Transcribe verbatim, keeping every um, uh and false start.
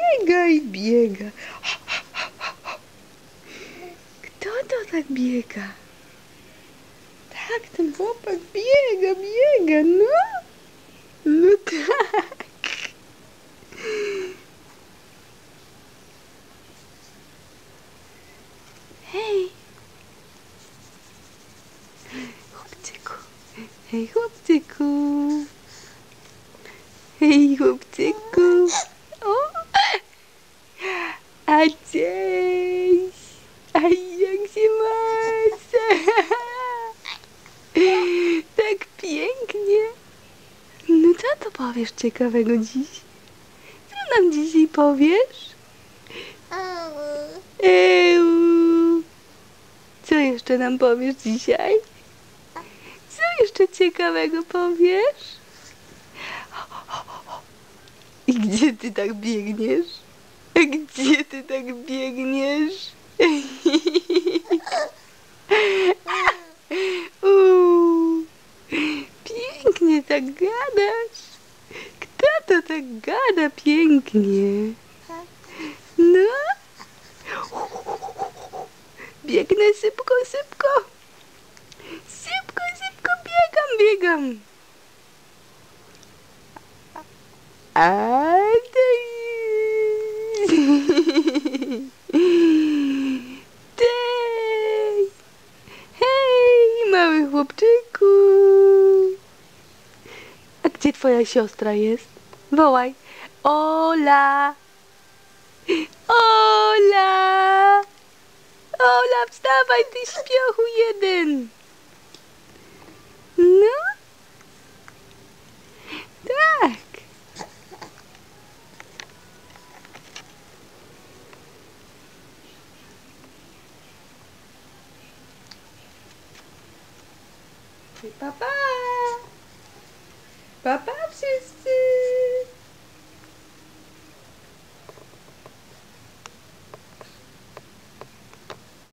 biega i biega. Kto to tak biega? Tak, ten chłopak biega, biega, no. No tak. Hej. Chłopczyku. Hej, chłopczyku. Hej, chłopczyku. O. A cześć. A jak się masz? Tak pięknie. No co to powiesz ciekawego dziś? Co nam dzisiaj powiesz? Euu. Co jeszcze nam powiesz dzisiaj? Co jeszcze ciekawego powiesz? I gdzie ty tak biegniesz? Gdzie ty tak biegniesz? Uuu, pięknie tak gadasz. Kto to tak gada pięknie? No? Biegnę szybko, szybko. Szybko, szybko biegam, biegam. A Cześć! Hej, mały chłopczyku! A gdzie twoja siostra jest? Wołaj. Ola! Ola! Ola, wstawaj, ty śpiochu jeden! No? Tak. Papa! Papa wszyscy!